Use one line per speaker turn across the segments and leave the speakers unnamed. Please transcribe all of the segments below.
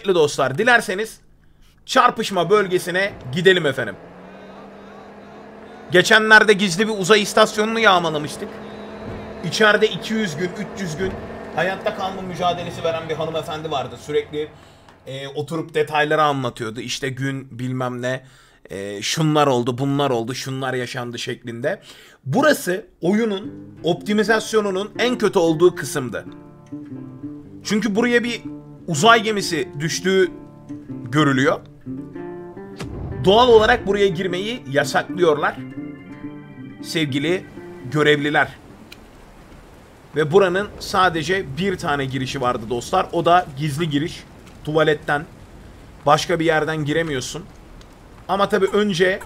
kıymetli dostlar. Dilerseniz çarpışma bölgesine gidelim efendim. Geçenlerde gizli bir uzay istasyonunu yağmalamıştık. İçeride 200 gün, 300 gün hayatta kalma mücadelesi veren bir hanımefendi vardı. Sürekli oturup detayları anlatıyordu. İşte gün bilmem ne, şunlar oldu, bunlar oldu, şunlar yaşandı şeklinde. Burası oyunun optimizasyonunun en kötü olduğu kısımdı. Çünkü buraya bir uzay gemisi düştüğü görülüyor. Doğal olarak buraya girmeyi yasaklıyorlar sevgili görevliler. Ve buranın sadece bir tane girişi vardı dostlar. O da gizli giriş. Tuvaletten. Başka bir yerden giremiyorsun. Ama tabii önce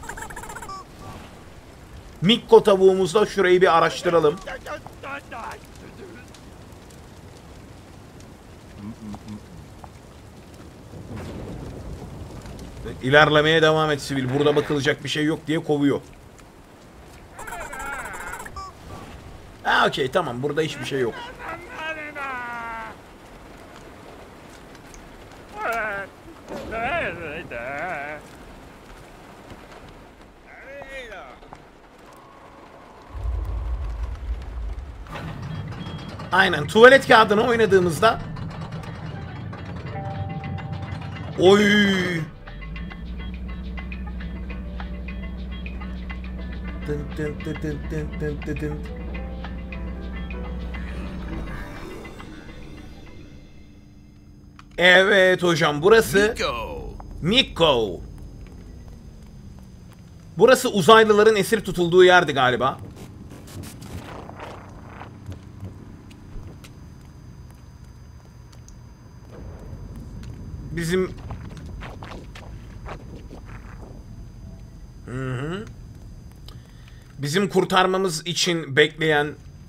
Mikko tavuğumuzla şurayı bir araştıralım. İlerlemeye devam et sivil. Burada bakılacak bir şey yok diye kovuyor. Ha okey tamam, burada hiçbir şey yok. Aynen, tuvalet kağıdını oynadığımızda oy dın dın dın dın dın dın dın dın. Evet hocam, burası Mikko. Burası uzaylıların esir tutulduğu yerdi galiba. Bizim bizim kurtarmamız için bekleyen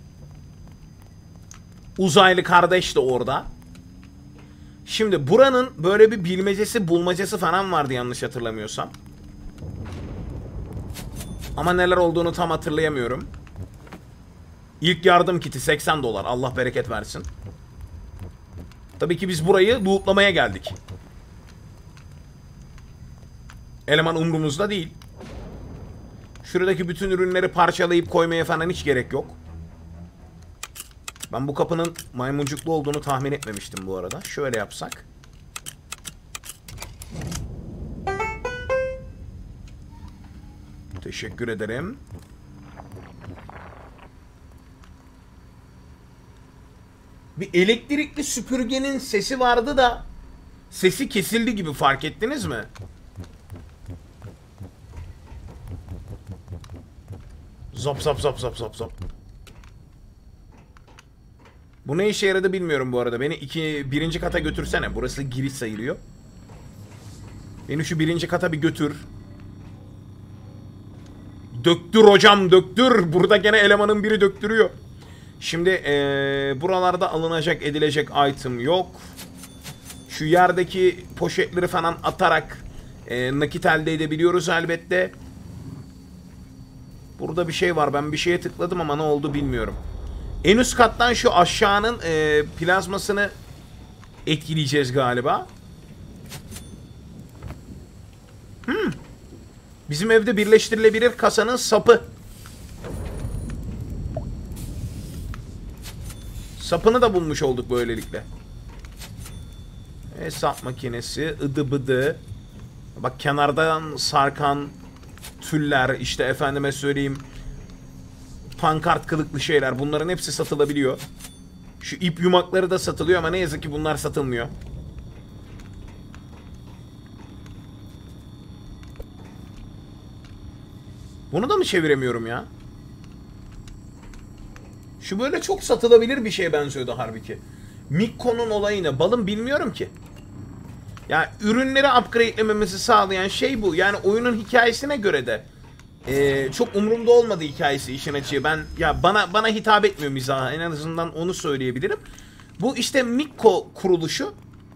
uzaylı kardeş de orada. Şimdi buranın böyle bir bilmecesi, bulmacası falan vardı yanlış hatırlamıyorsam. Ama neler olduğunu tam hatırlayamıyorum. İlk yardım kiti $80. Allah bereket versin. Tabii ki biz burayı lootlamaya geldik. Eleman umrumuzda değil. Şuradaki bütün ürünleri parçalayıp koymaya falan hiç gerek yok. Ben bu kapının maymuncuklu olduğunu tahmin etmemiştim bu arada. Şöyle yapsak. Teşekkür ederim. Bir elektrikli süpürgenin sesi vardı da sesi kesildi gibi, fark ettiniz mi? Zap zap zap zap zap zap. Bu ne işe yaradı bilmiyorum bu arada. Beni birinci kata götürsene. Burası giriş sayılıyor. Beni şu birinci kata bir götür. Döktür hocam, döktür. Burada gene elemanın biri döktürüyor. Şimdi buralarda alınacak edilecek item yok. Şu yerdeki poşetleri falan atarak nakit elde edebiliyoruz elbette. Burada bir şey var. Ben bir şeye tıkladım ama ne oldu bilmiyorum. En üst kattan şu aşağının plazmasını etkileyeceğiz galiba. Bizim evde birleştirilebilir kasanın sapı. Sapını da bulmuş olduk böylelikle. Hesap makinesi, ıdı bıdı. Bak, kenardan sarkan tüller, işte efendime söyleyeyim, pankart kılıklı şeyler, bunların hepsi satılabiliyor. Şu ip yumakları da satılıyor ama ne yazık ki bunlar satılmıyor. Bunu da mı çeviremiyorum ya? Şu böyle çok satılabilir bir şeye benziyordu halbuki. Mikko'nun olayı ne? Balım bilmiyorum ki. Ya ürünleri upgrade'lememizi sağlayan şey bu. Yani oyunun hikayesine göre de çok umurumda olmadı hikayesi, işin açığı. Bana hitap etmiyor mizahı. En azından onu söyleyebilirim. Bu işte Mikko kuruluşu.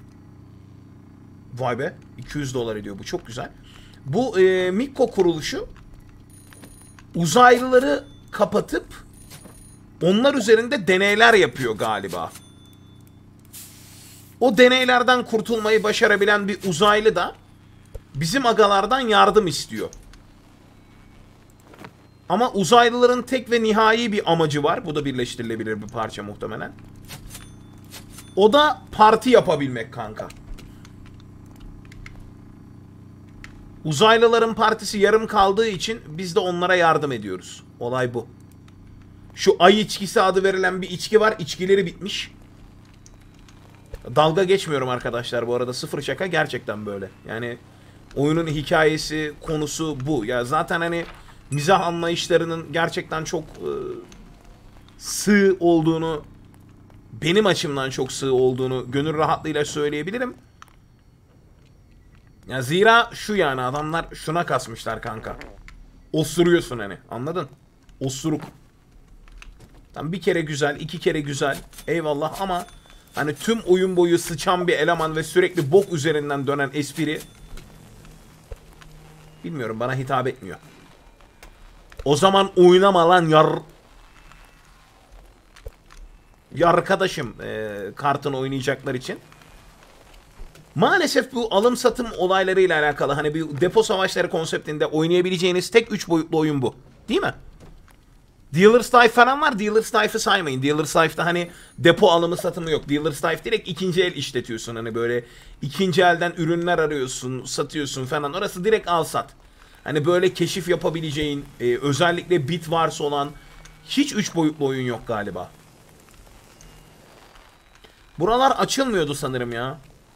Vay be, $200 ediyor bu, çok güzel. Bu Mikko kuruluşu uzaylıları kapatıp onlar üzerinde deneyler yapıyor galiba. O deneylerden kurtulmayı başarabilen bir uzaylı da bizim agalardan yardım istiyor. Ama uzaylıların tek ve nihai bir amacı var. Bu da birleştirilebilir bir parça muhtemelen. O da parti yapabilmek kanka. Uzaylıların partisi yarım kaldığı için biz de onlara yardım ediyoruz. Olay bu. Şu ay içkisi adı verilen bir içki var. İçkileri bitmiş. Dalga geçmiyorum arkadaşlar bu arada. Sıfır şaka, gerçekten böyle. Yani oyunun hikayesi, konusu bu. Ya zaten hani mizah anlayışlarının gerçekten çok sığ olduğunu, benim açımdan çok sığ olduğunu gönül rahatlığıyla söyleyebilirim. Ya zira şu, yani adamlar şuna kasmışlar kanka. Osuruyorsun hani, anladın? Osuruk. Tam bir kere güzel, iki kere güzel. Eyvallah ama hani tüm oyun boyu sıçan bir eleman ve sürekli bok üzerinden dönen espri, bilmiyorum, bana hitap etmiyor. O zaman oynama lan yar. Ya arkadaşım, kartını oynayacaklar için. Maalesef bu alım satım olaylarıyla alakalı hani bir depo savaşları konseptinde oynayabileceğiniz tek 3 boyutlu oyun bu. Değil mi? Dealer's Life falan var. Dealer's Life'ı saymayın. Dealer's Life'da hani depo alımı satımı yok. Dealer's Life direkt ikinci el işletiyorsun. Hani böyle ikinci elden ürünler arıyorsun, satıyorsun falan. Orası direkt al sat. Hani böyle keşif yapabileceğin, özellikle bit varsa olan hiç 3 boyutlu oyun yok galiba. Buralar açılmıyordu sanırım ya.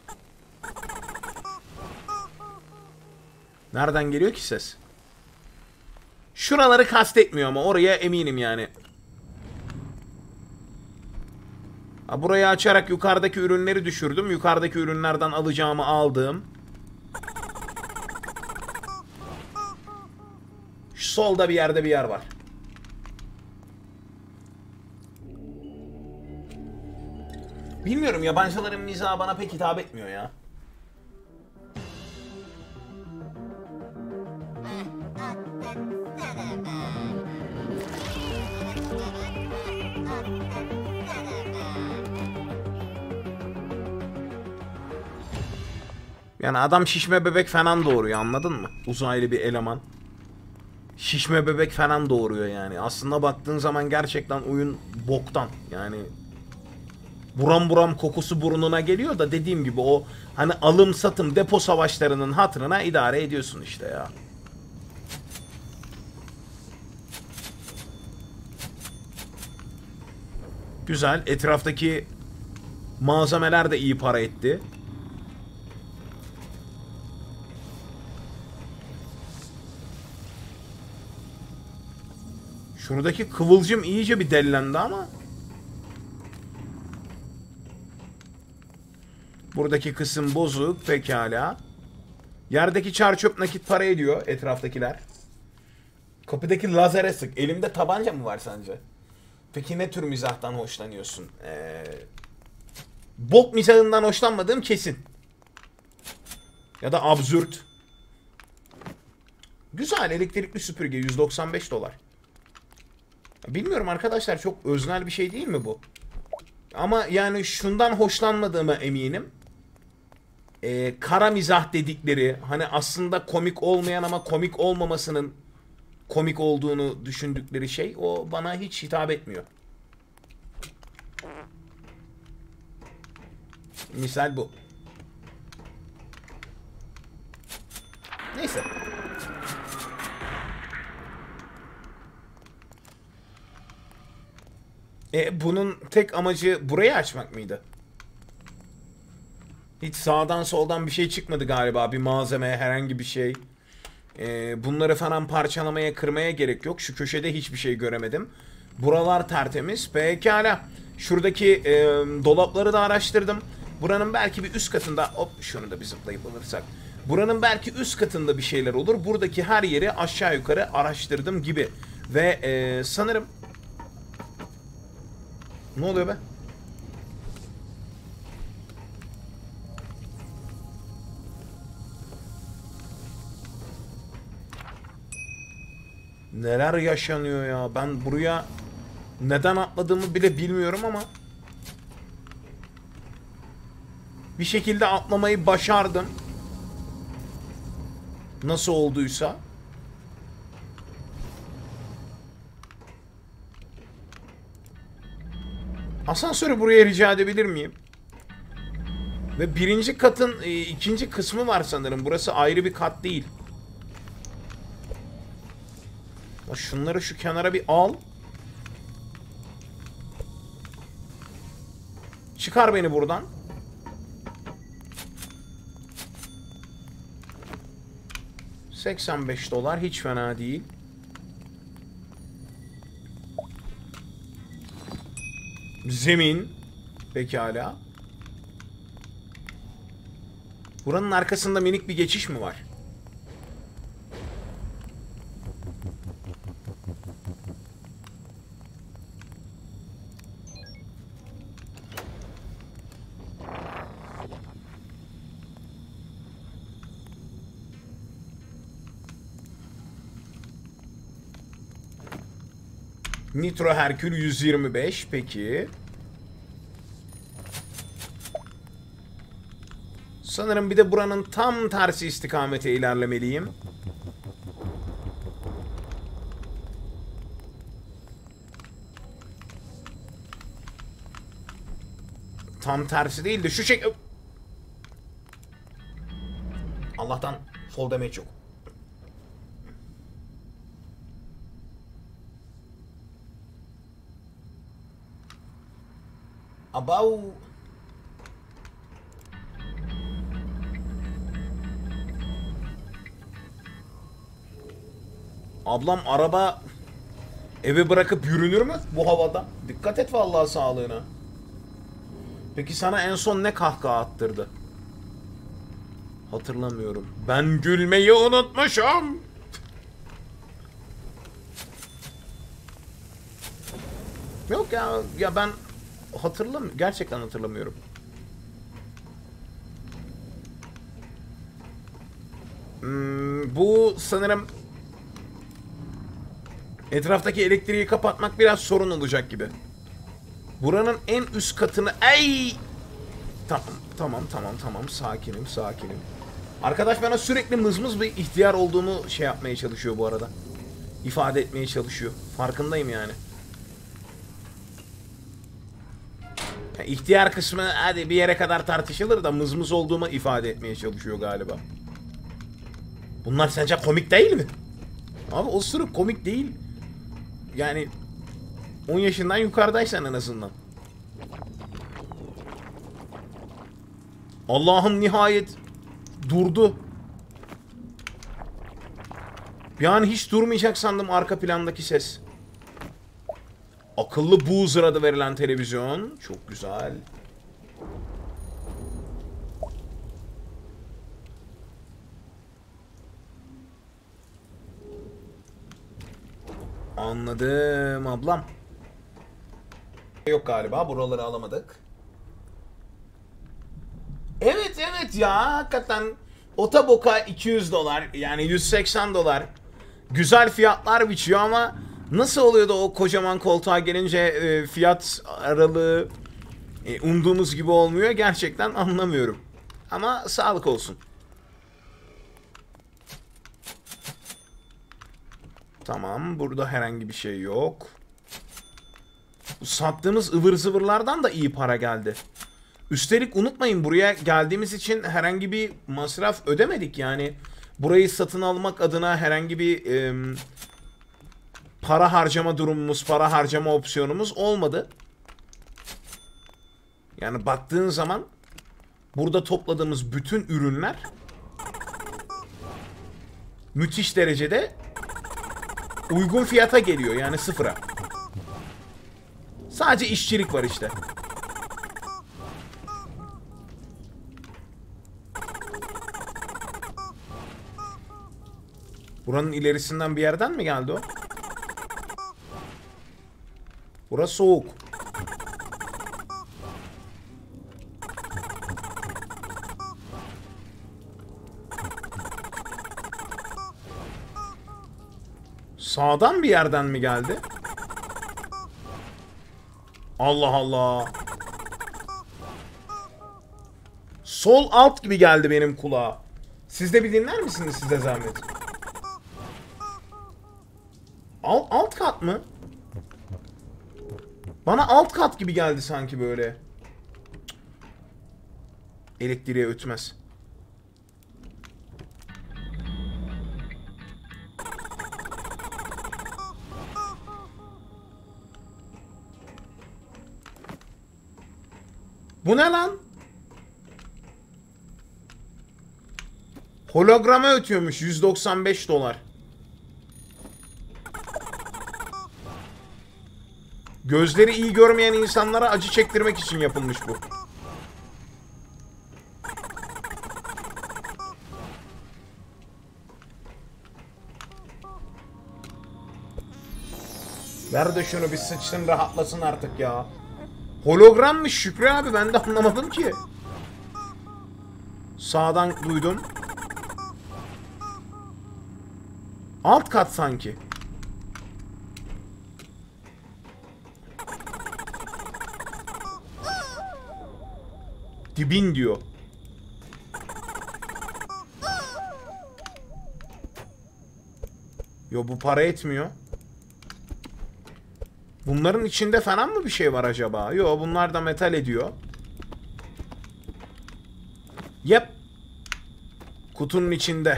Nereden geliyor ki ses? Şuraları kastetmiyor ama oraya eminim yani. Ha, burayı açarak yukarıdaki ürünleri düşürdüm. Yukarıdaki ürünlerden alacağımı aldım. Şu solda bir yerde bir yer var. Bilmiyorum, yabancıların mizahı bana pek hitap etmiyor ya. Yani adam şişme bebek falan doğuruyor, anladın mı? Uzaylı bir eleman. Şişme bebek falan doğuruyor yani. Aslında baktığın zaman gerçekten oyun boktan. Yani buram buram kokusu burnuna geliyor da dediğim gibi o hani alım satım depo savaşlarının hatırına idare ediyorsun işte ya. Güzel. Etraftaki malzemeler de iyi para etti. Şuradaki kıvılcım iyice bir dellendi ama. Buradaki kısım bozuk. Pekala. Yerdeki çar çöp nakit para ediyor etraftakiler. Kapıdaki lazere sık. Elimde tabanca mı var sence? Peki ne tür mizahtan hoşlanıyorsun? Bok mizahından hoşlanmadığım kesin. Ya da absürt. Güzel elektrikli süpürge $195. Bilmiyorum arkadaşlar, çok öznel bir şey değil mi bu? Ama yani şundan hoşlanmadığıma eminim. Kara mizah dedikleri, hani aslında komik olmayan ama komik olmamasının komik olduğunu düşündükleri şey, o bana hiç hitap etmiyor. Misal bu. Neyse. Bunun tek amacı burayı açmak mıydı? Hiç sağdan soldan bir şey çıkmadı galiba. Bir malzeme, herhangi bir şey. Bunları falan parçalamaya, kırmaya gerek yok. Şu köşede hiçbir şey göremedim. Buralar tertemiz. Pekala. Şuradaki dolapları da araştırdım. Buranın belki bir üst katında... Hop, şunu da bir zıplayıp alırsak. Buranın belki üst katında bir şeyler olur. Buradaki her yeri aşağı yukarı araştırdım gibi. Ve sanırım... Ne oluyor be? Neler yaşanıyor ya? Ben buraya neden atladığımı bile bilmiyorum ama Bir şekilde atlamayı başardım. Nasıl olduysa. Asansörü buraya rica edebilir miyim? Ve birinci katın ikinci kısmı var sanırım. Burası ayrı bir kat değil. Şunları şu kenara bir al. Çıkar beni buradan. $85 hiç fena değil. Zemin. Pekala. Buranın arkasında minik bir geçiş mi var? Nitro Herkül 125. Peki. Sanırım bir de buranın tam tersi istikamete ilerlemeliyim. Tam tersi değil de şu şey... Allah'tan fall damage yok. Abau. Ablam araba eve bırakıp yürünür mü bu havada? Dikkat et vallahi sağlığına. Peki sana en son ne kahkaha attırdı? Hatırlamıyorum. Ben gülmeyi unutmuşum. Yok ya ben gerçekten hatırlamıyorum. Bu sanırım etraftaki elektriği kapatmak biraz sorun olacak gibi. Buranın en üst katını... Ey! Tamam. Sakinim. Arkadaş bana sürekli mızmız bir ihtiyar olduğumu şey yapmaya çalışıyor bu arada. İfade etmeye çalışıyor. Farkındayım yani. İhtiyar kısmı hadi bir yere kadar tartışılır da mızmız olduğumu ifade etmeye çalışıyor galiba. Bunlar sence komik değil mi? Abi o sırf komik değil. Yani 10 yaşından yukarıdaysan en azından. Allah'ım nihayet durdu. Yani hiç durmayacak sandım arka plandaki ses. Akıllı Boozer adı verilen televizyon. Çok güzel. Anladım ablam. Yok galiba buraları alamadık. Evet ya hakikaten otoboka $200 yani $180. Güzel fiyatlar biçiyor ama nasıl oluyor da o kocaman koltuğa gelince fiyat aralığı umduğumuz gibi olmuyor gerçekten anlamıyorum. Ama sağlık olsun. Tamam burada herhangi bir şey yok. Sattığımız ıvır zıvırlardan da iyi para geldi. Üstelik unutmayın buraya geldiğimiz için herhangi bir masraf ödemedik yani. Burayı satın almak adına herhangi bir para harcama durumumuz, para harcama opsiyonumuz olmadı. Yani baktığın zaman burada topladığımız bütün ürünler müthiş derecede uygun fiyata geliyor yani sıfıra. Sadece işçilik var işte. Buranın ilerisinden bir yerden mi geldi o? Burası soğuk. Sağdan bir yerden mi geldi? Allah Allah. Sol alt gibi geldi benim kulağa. Siz de bir dinler misiniz size zahmet? Alt kat mı? Bana alt kat gibi geldi sanki böyle. Elektriğe ötmez. Bu ne lan? Holograma ötüyormuş 195 dolar. Gözleri iyi görmeyen insanlara acı çektirmek için yapılmış bu. Ver de şunu bir sıçsın rahatlasın artık ya. Hologrammış Şükrü abi, ben de anlamadım ki. Sağdan duydum. Alt kat sanki. Dibin diyor. Yo bu para etmiyor. Bunların içinde falan mı bir şey var acaba? Yo bunlar da metal ediyor. Yep. Kutunun içinde.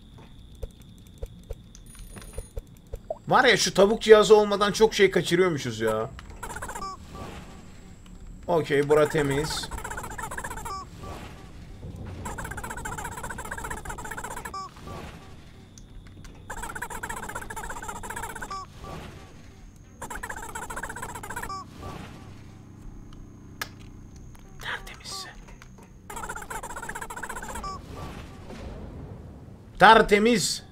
Var ya şu tavuk cihazı olmadan çok şey kaçırıyormuşuz ya. Okey bura temiz. Tertemiz.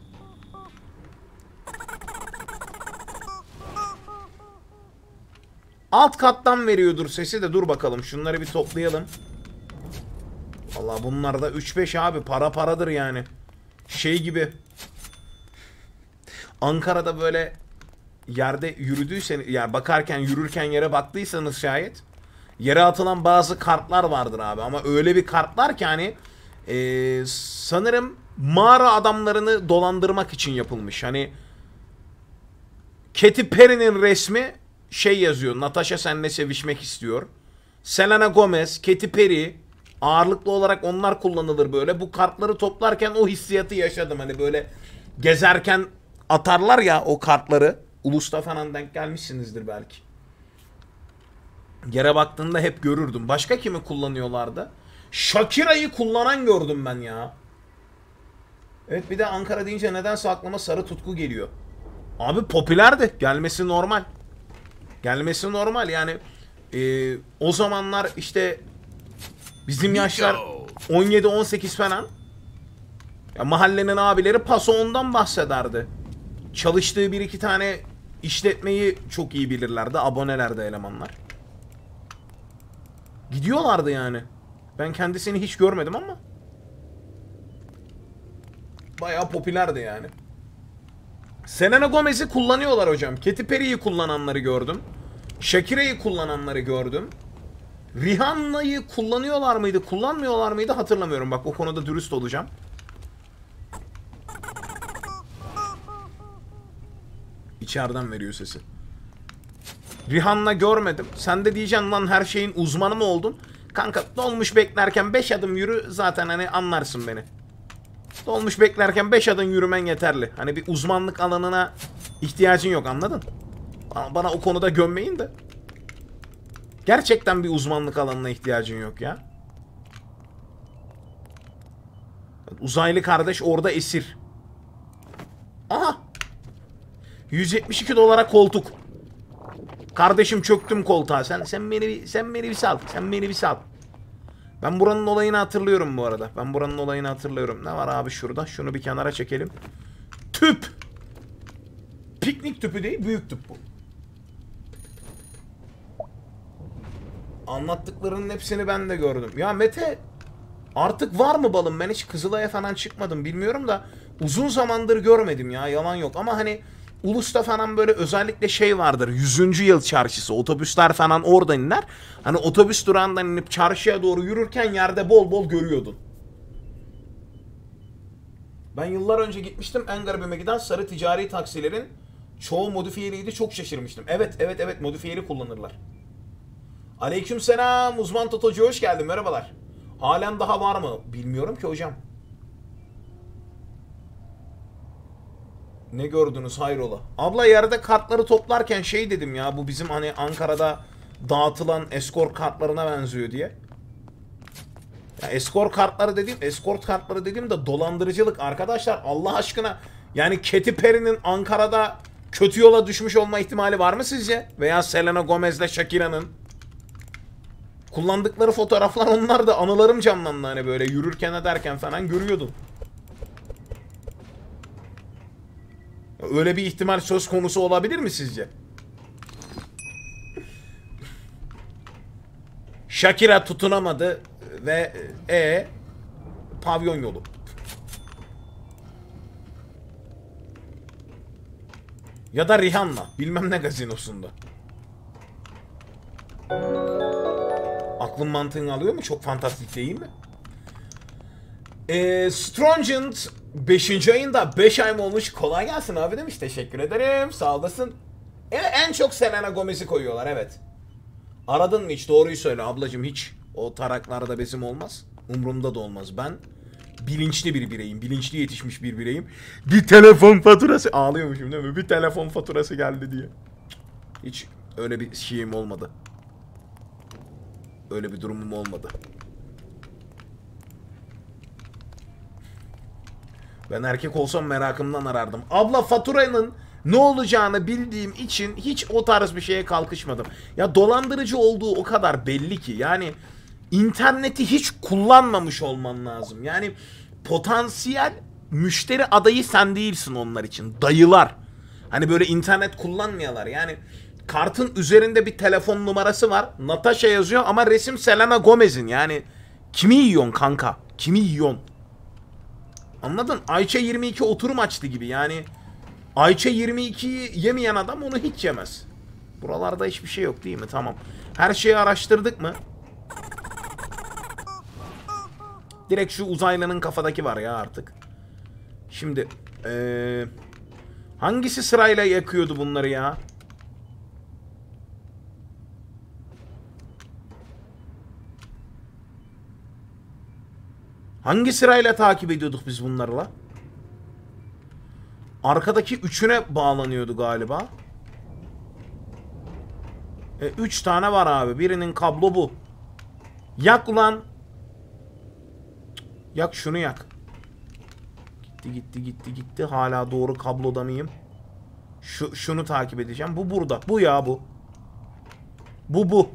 Alt kattan veriyordur sesi de, dur bakalım şunları bir toplayalım. Vallahi bunlar da 3-5 abi, para paradır yani. Şey gibi. Ankara'da böyle yerde yürüdüyseniz, yani bakarken yürürken yere baktıysanız şayet, yere atılan bazı kartlar vardır abi, ama öyle bir kartlar ki hani sanırım mağara adamlarını dolandırmak için yapılmış. Hani Katy Perry'nin resmi şey yazıyor. Natasha seninle sevişmek istiyor. Selena Gomez, Katy Perry, ağırlıklı olarak onlar kullanılır böyle. Bu kartları toplarken o hissiyatı yaşadım. Hani böyle gezerken atarlar ya o kartları. Ulus'ta falan denk gelmişsinizdir belki. Yere baktığında hep görürdüm. Başka kimi kullanıyorlardı? Shakira'yı kullanan gördüm ben ya. Evet, bir de Ankara deyince nedense aklıma Sarı Tutku geliyor. Abi popülerdi. Gelmesi normal. Gelmesi normal yani. O zamanlar işte bizim yaşlar 17-18 falan. Ya mahallenin abileri paso ondan bahsederdi. Çalıştığı bir iki tane işletmeyi çok iyi bilirlerdi. Abonelerdi elemanlar. Gidiyorlardı yani. Ben kendisini hiç görmedim ama bayağı popülerdi yani. Selena Gomez'i kullanıyorlar hocam. Katy Perry'yi kullananları gördüm. Shakira'yı kullananları gördüm. Rihanna'yı kullanıyorlar mıydı, kullanmıyorlar mıydı hatırlamıyorum. Bak o konuda dürüst olacağım. İçeriden veriyor sesi. Rihanna görmedim. Sen de diyeceksin lan her şeyin uzmanı mı oldun? Kanka dolmuş beklerken 5 adım yürü, zaten hani anlarsın beni. Dolmuş beklerken 5 adım yürümen yeterli. Hani bir uzmanlık alanına ihtiyacın yok, anladın? Bana o konuda gömmeyin de. Gerçekten bir uzmanlık alanına ihtiyacın yok ya. Uzaylı kardeş orada esir. Aha. 172 dolara koltuk. Kardeşim çöktüm koltuğa. Sen beni bir sal. Sen beni bir sal. Ben buranın olayını hatırlıyorum bu arada. Ben buranın olayını hatırlıyorum. Ne var abi şurada? Şunu bir kenara çekelim. Tüp. Piknik tüpü değil, büyük tüp bu. Anlattıklarının hepsini ben de gördüm. Ya Mete, artık var mı balım? Ben hiç Kızılay'a falan çıkmadım, bilmiyorum da uzun zamandır görmedim ya, yalan yok. Ama hani Ulus'ta falan böyle özellikle şey vardır. 100. yıl çarşısı. Otobüsler falan oradan iner. Hani otobüs durağından inip çarşıya doğru yürürken yerde bol bol görüyordun. Ben yıllar önce gitmiştim. En garibime giden sarı ticari taksilerin çoğu modifiyeliydi. Çok şaşırmıştım. Evet modifiyeli kullanırlar. Aleykümselam uzman Totocu, hoş geldin, merhabalar. Halen daha var mı? Bilmiyorum ki hocam. Ne gördünüz hayrola? Abla yerde kartları toplarken şey dedim ya, bu bizim hani Ankara'da dağıtılan eskort kartlarına benziyor diye. Ya eskort kartları dediğim de dolandırıcılık arkadaşlar, Allah aşkına. Yani Katy Perry'nin Ankara'da kötü yola düşmüş olma ihtimali var mı sizce? Veya Selena Gomez'le Shakira'nın kullandıkları fotoğraflar, onlar da anılarım canlandı, hani böyle yürürken ederken falan görüyordum. Öyle bir ihtimal söz konusu olabilir mi sizce? Shakira tutunamadı ve pavyon yolu. Ya da Rihanna bilmem ne gazinosunda. Aklın mantığını alıyor mu? Çok fantastik değil mi? Strongent 5. ayında 5 ay mı olmuş? Kolay gelsin abi demiş. Teşekkür ederim. Sağ olasın. En çok Selena Gomez'i koyuyorlar, evet. Aradın mı hiç? Doğruyu söyle ablacığım, hiç. O taraklarda bezim olmaz. Umurumda da olmaz. Ben bilinçli bir bireyim. Bilinçli yetişmiş bir bireyim. Bir telefon faturası. Ağlıyormuşum değil mi? Bir telefon faturası geldi diye. Hiç öyle bir şeyim olmadı. Öyle bir durumum olmadı. Ben erkek olsam merakımdan arardım. Abla faturanın ne olacağını bildiğim için hiç o tarz bir şeye kalkışmadım. Ya dolandırıcı olduğu o kadar belli ki. Yani interneti hiç kullanmamış olman lazım. Yani potansiyel müşteri adayı sen değilsin onlar için. Dayılar. Hani böyle internet kullanmayalar. Yani kartın üzerinde bir telefon numarası var. Natasha yazıyor ama resim Selena Gomez'in. Yani kimi yiyorsun kanka? Kimi yiyorsun? Anladın? Ayça 22 oturum açtı gibi. Yani Ayça 22'yi yemeyen adam onu hiç yemez. Buralarda hiçbir şey yok değil mi? Tamam. Her şeyi araştırdık mı? Direkt şu uzaylının kafadaki var ya artık. Şimdi hangisi sırayla yakıyordu bunları ya? Hangi sırayla takip ediyorduk biz bunlarla? Arkadaki üçüne bağlanıyordu galiba. 3 tane var abi. Birinin kablo bu. Yak ulan. Yak şunu yak. Gitti. Hala doğru kabloda mıyım? Şunu takip edeceğim. Bu burada. Bu ya bu. Bu.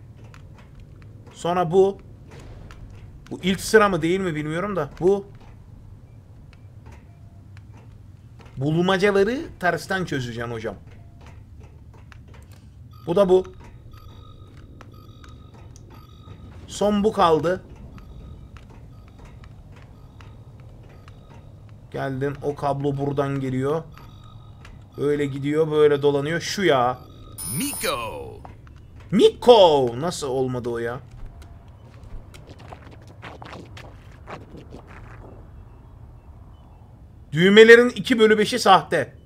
Sonra bu. Bu ilk sıra mı değil mi bilmiyorum da. Bu. Bulmacaları tersten çözeceğim hocam. Bu da bu. Son bu kaldı. Geldin, o kablo buradan geliyor. Böyle gidiyor, böyle dolanıyor. Şu ya. Miko. Nasıl olmadı o ya? Düğmelerin 2/5'i sahte.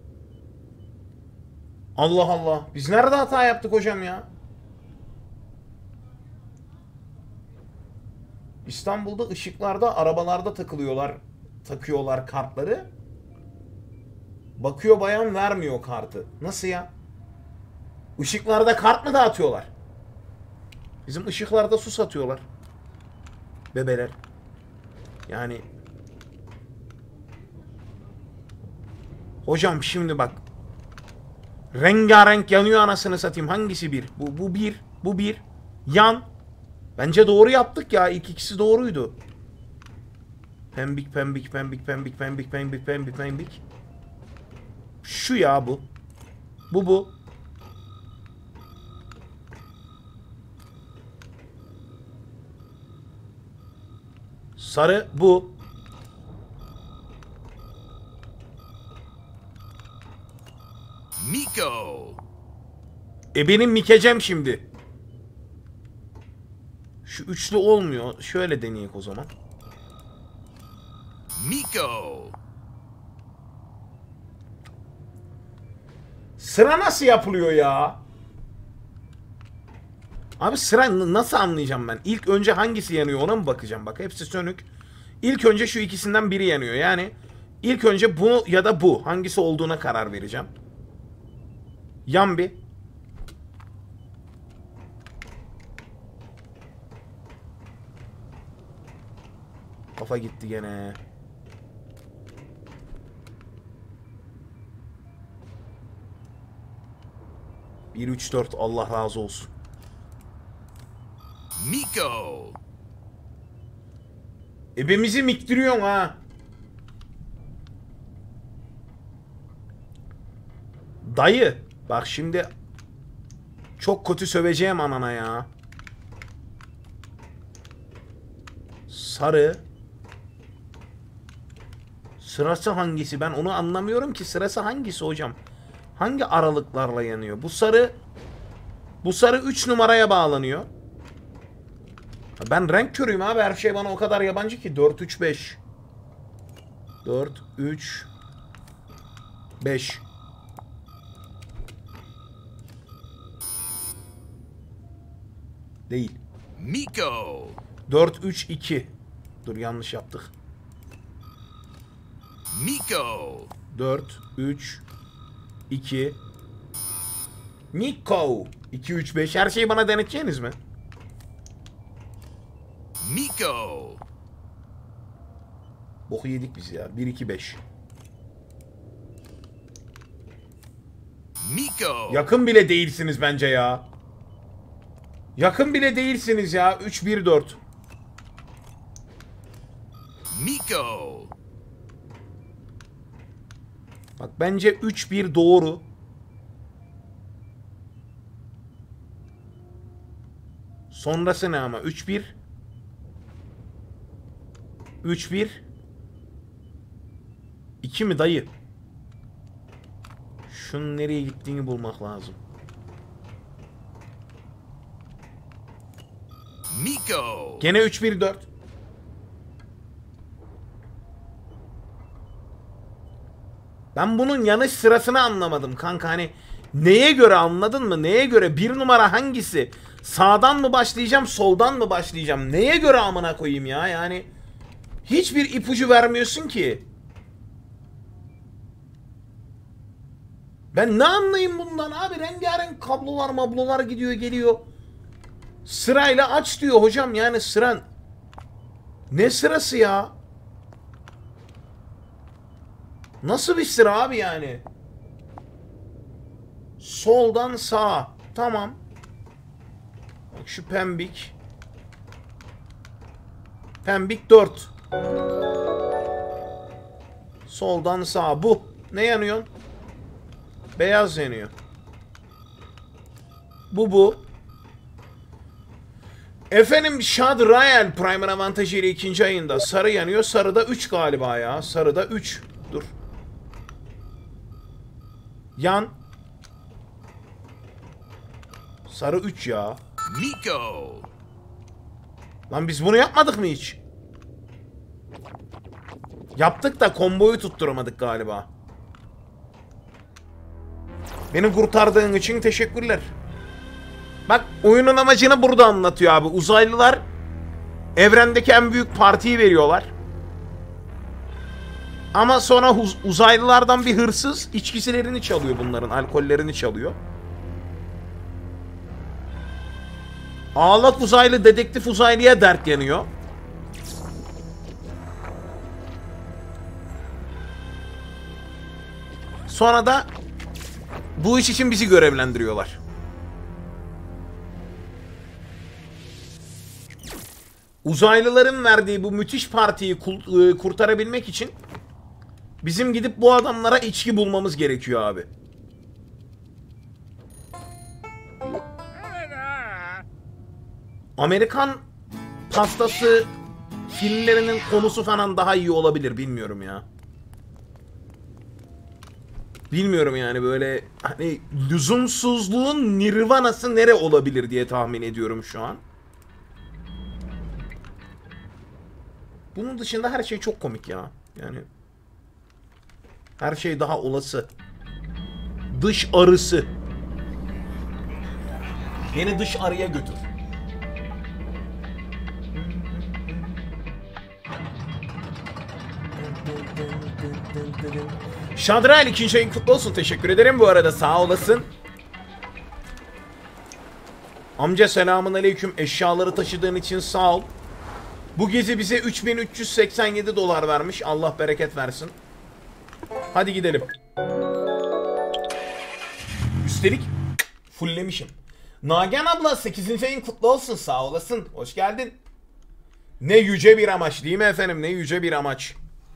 Allah Allah. Biz nerede hata yaptık hocam ya? İstanbul'da ışıklarda, arabalarda takıyorlar kartları. Bakıyor bayan, vermiyor kartı. Nasıl ya? Işıklarda kart mı dağıtıyorlar? Bizim ışıklarda su satıyorlar. Bebeler. Yani hocam şimdi bak. Rengarenk yanıyor anasını satayım. Hangisi bir? Bu bir. Bu bir. Yan. Bence doğru yaptık ya. İlk ikisi doğruydu. Pembik. Şu ya bu. Bu. Sarı bu.
Miko.
Benim mikeceğim şimdi. Şu üçlü olmuyor. Şöyle deneyek o zaman.
Miko.
Sıra nasıl yapılıyor ya? Abi sıra nasıl anlayacağım ben? İlk önce hangisi yanıyor ona mı bakacağım? Bak hepsi sönük. İlk önce şu ikisinden biri yanıyor. Yani ilk önce bu ya da bu. Hangisi olduğuna karar vereceğim. Yan bir. Kafa gitti gene. Bir, üç, dört. Allah razı olsun.
Miko.
Ebemizi miktiriyorsun ha. Dayı. Bak şimdi çok kötü söveceğim anana ya. Sarı. Sırası hangisi? Ben onu anlamıyorum ki. Sırası hangisi hocam? Hangi aralıklarla yanıyor? Bu sarı. Bu sarı 3 numaraya bağlanıyor. Ben renk körüyüm abi. Her şey bana o kadar yabancı ki. 4, 3, 5. 4, 3, 5. Değil.
Miko.
4, 3, 2. Dur yanlış yaptık.
Miko.
4, 3, 2. Miko. 2, 3, 5. Her şeyi bana deneteceğiniz mi?
Miko.
Boku yedik biz ya. 1, 2, 5.
Miko.
Yakın bile değilsiniz bence ya. Yakın bile değilsiniz ya. 3, 1, 4.
Miko.
Bak bence 3, 1 doğru. Sonrası ne ama? 3, 1. 3, 1. 2 mi dayı? Şunun nereye gittiğini bulmak lazım.
Miko.
Gene 3, 1, 4. Ben bunun yanlış sırasını anlamadım kanka. Hani neye göre anladın mı? Neye göre? Bir numara hangisi? Sağdan mı başlayacağım, soldan mı başlayacağım? Neye göre amına koyayım ya? Yani hiçbir ipucu vermiyorsun ki. Ben ne anlayayım bundan abi? Rengarenk kablolar mablolar gidiyor geliyor. Sırayla aç diyor hocam, yani sıran. Ne sırası ya? Nasıl bir sıra abi yani? Soldan sağa. Tamam. Bak şu pembik. Pembik 4. Soldan sağa. Bu. Ne yanıyor? Beyaz yanıyor. Bu. Efendim Shad Royal Primer avantajı ile 2. ayında sarı yanıyor. Sarıda 3 galiba ya. Sarıda 3. Dur. Yan. Sarı 3 ya.
Miko.
Lan biz bunu yapmadık mı hiç? Yaptık da komboyu tutturamadık galiba. Beni kurtardığın için teşekkürler. Bak oyunun amacını burada anlatıyor abi. Uzaylılar evrendeki en büyük partiyi veriyorlar. Ama sonra uzaylılardan bir hırsız içkisilerini çalıyor bunların. Alkollerini çalıyor. Ağlak uzaylı dedektif uzaylıya dert yanıyor. Sonra da bu iş için bizi görevlendiriyorlar. Uzaylıların verdiği bu müthiş partiyi kurtarabilmek için bizim gidip bu adamlara içki bulmamız gerekiyor abi. Amerikan pastası filmlerinin konusu falan daha iyi olabilir, bilmiyorum ya. Bilmiyorum yani, böyle hani lüzumsuzluğun nirvanası nere olabilir diye tahmin ediyorum şu an. Bunun dışında her şey çok komik ya. Yani her şey daha olası. Dış arısı. Beni dış arıya götür. Şadrail ikinci ayın kutlu olsun. Teşekkür ederim bu arada. Sağ olasın. Amca selamun aleyküm. Eşyaları taşıdığın için sağ ol. Bu gezi bize 3387 dolar vermiş. Allah bereket versin. Hadi gidelim. Üstelik fulllemişim. Nagihan abla 8. ayın kutlu olsun. Sağ olasın. Hoş geldin. Ne yüce bir amaç değil mi efendim? Ne yüce bir amaç.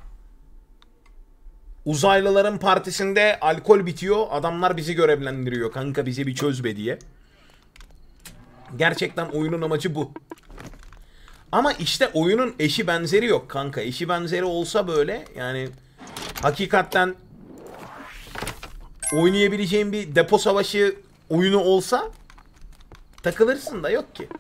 Uzaylıların partisinde alkol bitiyor. Adamlar bizi görevlendiriyor. Kanka bizi bir çöz be diye. Gerçekten oyunun amacı bu. Ama işte oyunun eşi benzeri yok kanka. Eşi benzeri olsa böyle yani hakikaten oynayabileceğin bir depo savaşı oyunu olsa takılırsın da yok ki.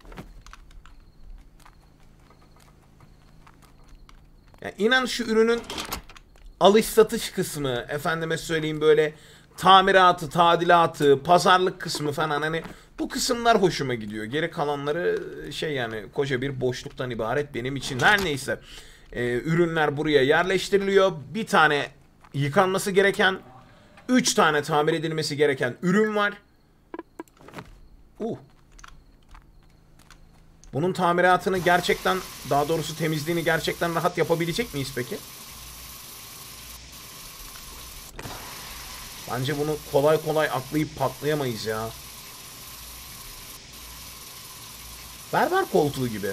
Yani inan şu ürünün alış satış kısmı, efendime söyleyeyim böyle tamiratı, tadilatı, pazarlık kısmı falan, hani bu kısımlar hoşuma gidiyor. Geri kalanları şey yani koca bir boşluktan ibaret benim için. Her neyse. Ürünler buraya yerleştiriliyor. Bir tane yıkanması gereken, 3 tane tamir edilmesi gereken ürün var. Bunun tamiratını gerçekten, daha doğrusu temizliğini gerçekten rahat yapabilecek miyiz peki? Bence bunu kolay kolay aklayıp patlayamayız ya. Berber koltuğu gibi.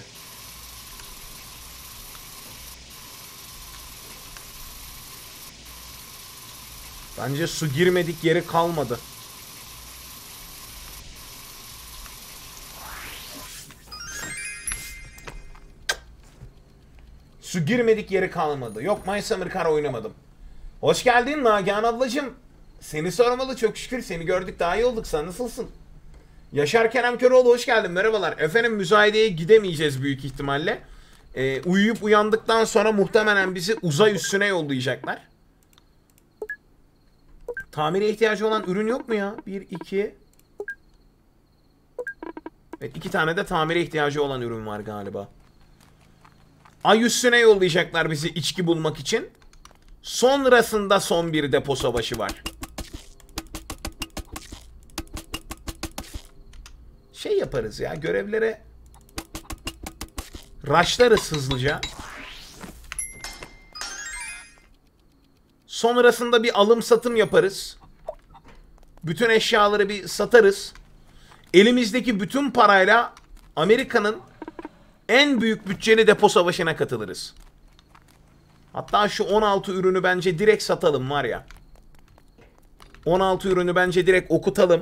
Bence su girmedik yeri kalmadı. Su girmedik yeri kalmadı. Yok, My Summer Car oynamadım. Hoş geldin Nagihan ablacığım. Seni sormalı, çok şükür seni gördük, daha iyi olduk. Sen nasılsın? Yaşar Kerem Köroğlu hoş geldin, merhabalar. Efendim müzayedeye gidemeyeceğiz büyük ihtimalle. Uyuyup uyandıktan sonra muhtemelen bizi uzay üssüne yollayacaklar. Tamire ihtiyacı olan ürün yok mu ya? 1, 2. Evet, 2 tane de tamire ihtiyacı olan ürün var galiba. Ay üssüne yollayacaklar bizi içki bulmak için. Sonrasında son bir depo savaşı var. Şey yaparız ya, görevlere rushlarız hızlıca. Sonrasında bir alım satım yaparız. Bütün eşyaları bir satarız. Elimizdeki bütün parayla Amerika'nın en büyük bütçeli depo savaşına katılırız. Hatta şu 16 ürünü bence direkt satalım var ya. 16 ürünü bence direkt okutalım.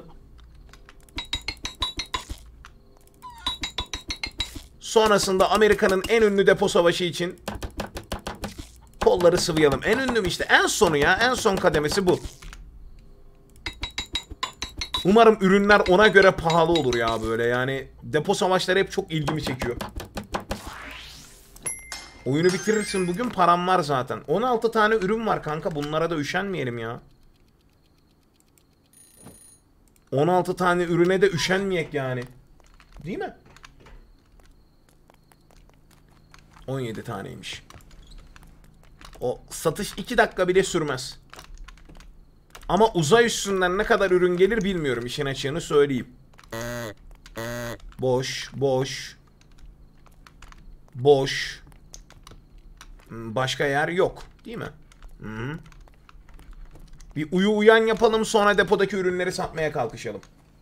Sonrasında Amerika'nın en ünlü depo savaşı için kolları sıvayalım. En ünlü mü işte? En sonu ya. En son kademesi bu. Umarım ürünler ona göre pahalı olur ya böyle. Yani depo savaşları hep çok ilgimi çekiyor. Oyunu bitirirsin bugün, param var zaten. 16 tane ürün var kanka. Bunlara da üşenmeyelim ya. 16 tane ürüne de üşenmeyek yani. Değil mi? 17 taneymiş. O satış 2 dakika bile sürmez. Ama uzay üstünden ne kadar ürün gelir bilmiyorum, işin açığını söyleyeyim. Boş, boş. Boş. Başka yer yok, değil mi? Hı-hı. Bir uyan yapalım, sonra depodaki ürünleri satmaya kalkışalım.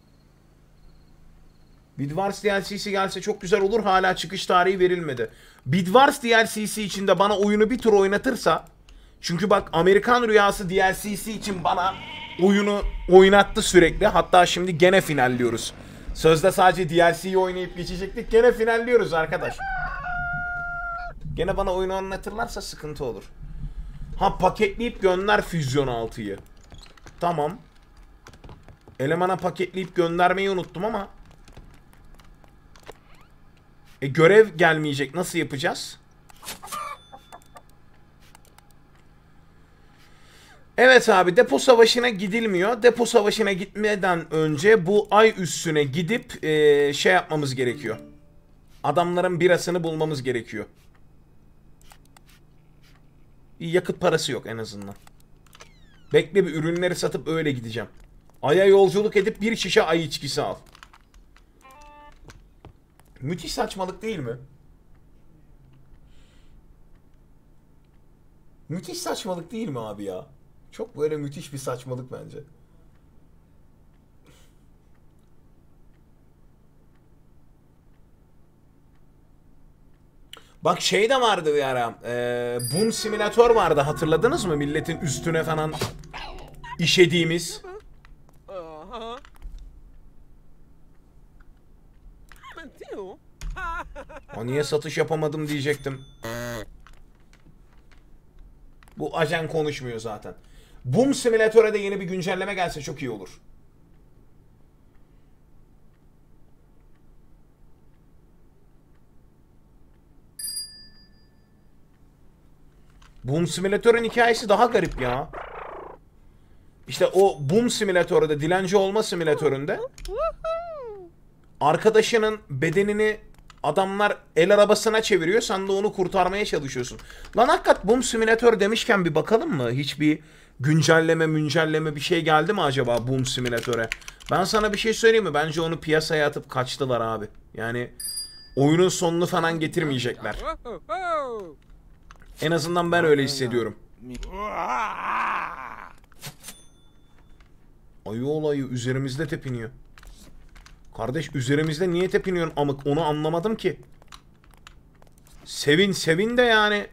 Bidwars DLC'si gelse çok güzel olur. Hala çıkış tarihi verilmedi. Bidwars DLC'si için de bana oyunu bir tur oynatırsa, çünkü bak Amerikan Rüyası DLC'si için bana oyunu oynattı sürekli. Hatta şimdi gene finalliyoruz. Sözde sadece DLC'yi oynayıp geçecektik. Gene finalliyoruz arkadaş. Gene bana oyunu anlatırlarsa sıkıntı olur. Ha, paketleyip gönder Fusion 6'yı. Tamam. Elemana paketleyip göndermeyi unuttum ama. Görev gelmeyecek. Nasıl yapacağız? Evet abi, depo savaşına gidilmiyor. Depo savaşına gitmeden önce bu ay üstüne gidip şey yapmamız gerekiyor. Adamların birasını bulmamız gerekiyor. Yakıt parası yok en azından. Bekle, bir ürünleri satıp öyle gideceğim. Ay'a yolculuk edip bir şişe ay içkisi al. Müthiş saçmalık değil mi? Müthiş saçmalık değil mi abi ya? Çok böyle müthiş bir saçmalık bence. Bak şey de vardı bir ara. Boom simülatör vardı, hatırladınız mı? Milletin üstüne falan işediğimiz. O niye satış yapamadım diyecektim. Bu ajan konuşmuyor zaten. Boom simülatöre de yeni bir güncelleme gelse çok iyi olur. Boom simülatörün hikayesi daha garip ya. İşte o Boom simülatörde, dilenci olma simülatöründe arkadaşının bedenini adamlar el arabasına çeviriyor. Sen de onu kurtarmaya çalışıyorsun. Lan hakikat Boom simülatör demişken bir bakalım mı? Hiçbir güncelleme bir şey geldi mi acaba Boom simülatöre? Ben sana bir şey söyleyeyim mi? Bence onu piyasaya atıp kaçtılar abi. Yani oyunun sonunu falan getirmeyecekler. En azından ben öyle hissediyorum. Ayı olayı üzerimizde tepiniyor. Kardeş, üzerimizde niye tepiniyorsun amık, onu anlamadım ki. Sevin de yani.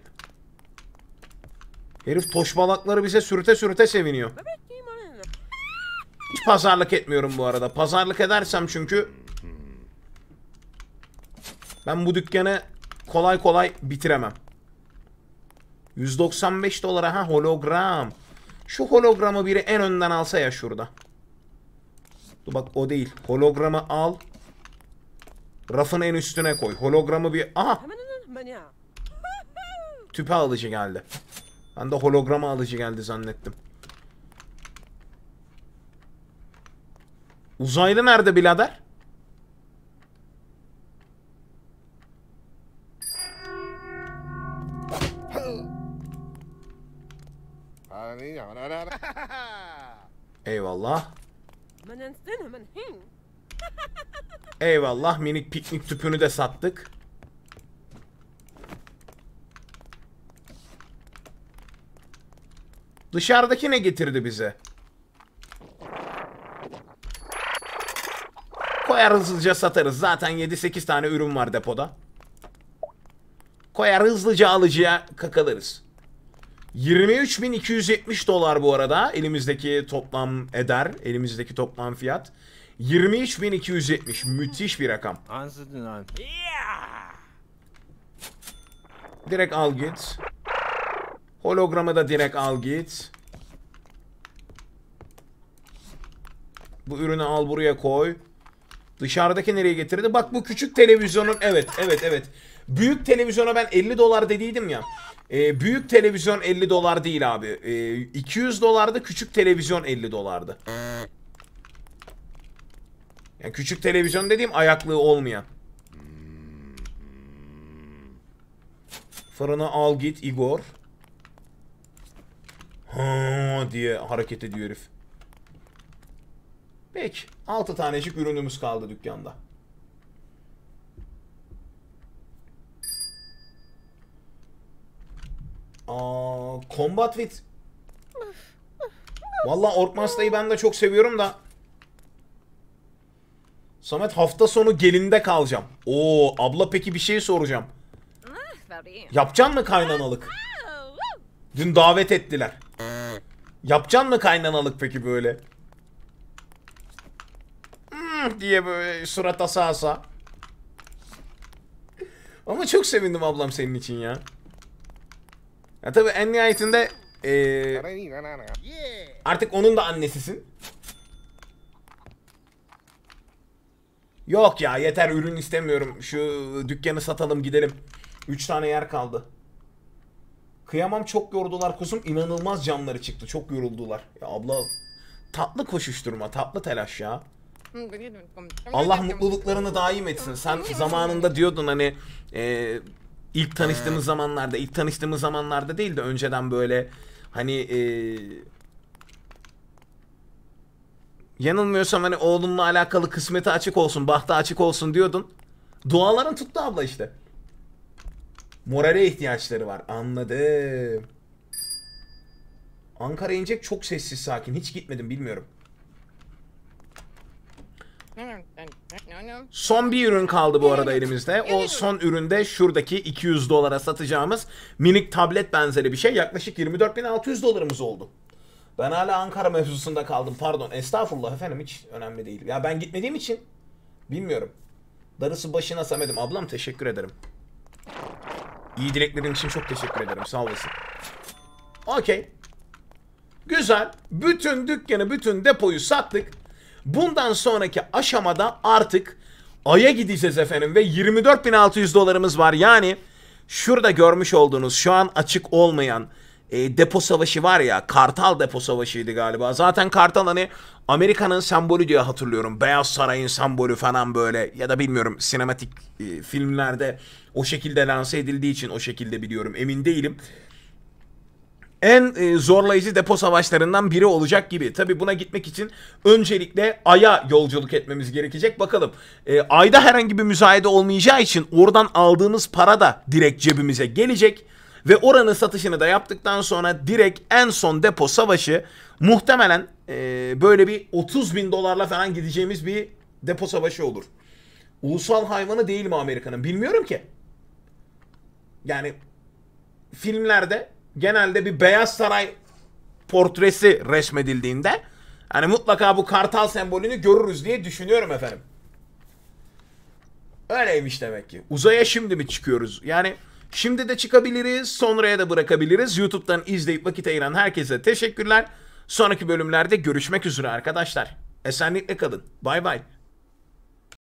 Herif toşbalakları bize sürüte sürüte seviniyor. Hiç pazarlık etmiyorum bu arada. Pazarlık edersem çünkü ben bu dükkanı kolay kolay bitiremem. 195 dolara ha, hologram. Şu hologramı biri en önden alsa ya şurada. Dur bak, o değil. Hologramı al. Rafın en üstüne koy. Hologramı bir... Aha! Tüpe alıcı geldi. Ben de hologramı alıcı geldi zannettim. Uzaylı nerede birader? Eyvallah. Eyvallah, minik piknik tüpünü de sattık. Dışarıdaki ne getirdi bize? Koyar hızlıca satarız. Zaten 7-8 tane ürün var depoda. Koyar hızlıca alıcıya kakalarız. 23.270 dolar bu arada. Elimizdeki toplam eder. Elimizdeki toplam fiyat. 23.270. Müthiş bir rakam. Direkt al git. Hologramı da direkt al git. Bu ürünü al buraya koy. Dışarıdaki nereye getirdi? Bak bu küçük televizyonun, evet. Büyük televizyona ben 50 dolar dediydim ya. Büyük televizyon 50 dolar değil abi. 200 dolardı, küçük televizyon 50 dolardı. Yani küçük televizyon dediğim ayaklığı olmayan. Fırını al git Igor. Ha diye hareket ediyor herif. Peki. 6 tanecik ürünümüz kaldı dükkanda. Combat with... Vallahi Orkmasta'yı ben de çok seviyorum da. Samet, hafta sonu gelinde kalacağım. Oo abla, peki bir şey soracağım. Yapacaksın mı kaynanalık? Dün davet ettiler. Yapacaksın mı kaynanalık peki böyle? Diye böyle surat asa. Ama çok sevindim ablam senin için ya. Ya tabii en nihayetinde Artık onun da annesisin. Yok ya, yeter, ürün istemiyorum. Şu dükkanı satalım gidelim. 3 tane yer kaldı. Kıyamam, çok yordular kuzum. İnanılmaz canları çıktı. Çok yoruldular. Ya abla, tatlı koşuşturma, tatlı telaş ya. Allah mutluluklarını daim etsin. Sen zamanında diyordun hani ilk tanıştığımız zamanlarda değil de önceden böyle hani yanılmıyorsam hani oğlunla alakalı kısmeti açık olsun, bahtı açık olsun diyordun. Duaların tuttu abla işte. Morale ihtiyaçları var. Anladım. Ankara inecek, çok sessiz sakin. Hiç gitmedim, bilmiyorum. Son bir ürün kaldı bu arada elimizde. O son üründe şuradaki 200 dolara satacağımız minik tablet benzeri bir şey. Yaklaşık 24.600 dolarımız oldu. Ben hala Ankara mevzusunda kaldım. Pardon. Estağfurullah efendim, hiç önemli değil. Ya ben gitmediğim için bilmiyorum. Darısı başına Samet'im. Ablam teşekkür ederim. İyi dileklerin için çok teşekkür ederim. Sağ olasın. Okey. Güzel. Bütün dükkanı, bütün depoyu sattık. Bundan sonraki aşamada artık Ay'a gideceğiz efendim ve 24.600 dolarımız var. Yani şurada görmüş olduğunuz şu an açık olmayan depo savaşı var ya, Kartal depo savaşıydı galiba. Zaten Kartal hani Amerika'nın sembolü diye hatırlıyorum. Beyaz Saray'ın sembolü falan böyle, ya da bilmiyorum, sinematik filmlerde o şekilde lanse edildiği için o şekilde biliyorum, emin değilim. En zorlayıcı depo savaşlarından biri olacak gibi. Tabi buna gitmek için öncelikle Ay'a yolculuk etmemiz gerekecek. Bakalım. Ay'da herhangi bir müzayede olmayacağı için oradan aldığımız para da direkt cebimize gelecek. Ve oranın satışını da yaptıktan sonra direkt en son depo savaşı muhtemelen böyle bir 30.000 dolarla falan gideceğimiz bir depo savaşı olur. Ulusal hayvanı değil mi Amerika'nın? Bilmiyorum ki. Yani filmlerde genelde bir Beyaz Saray portresi resmedildiğinde hani mutlaka bu kartal sembolünü görürüz diye düşünüyorum efendim. Öyleymiş demek ki. Uzaya şimdi mi çıkıyoruz? Yani şimdi de çıkabiliriz, sonraya da bırakabiliriz. YouTube'dan izleyip vakit ayıran herkese teşekkürler. Sonraki bölümlerde görüşmek üzere arkadaşlar. Esenlikle kalın. Bay bay.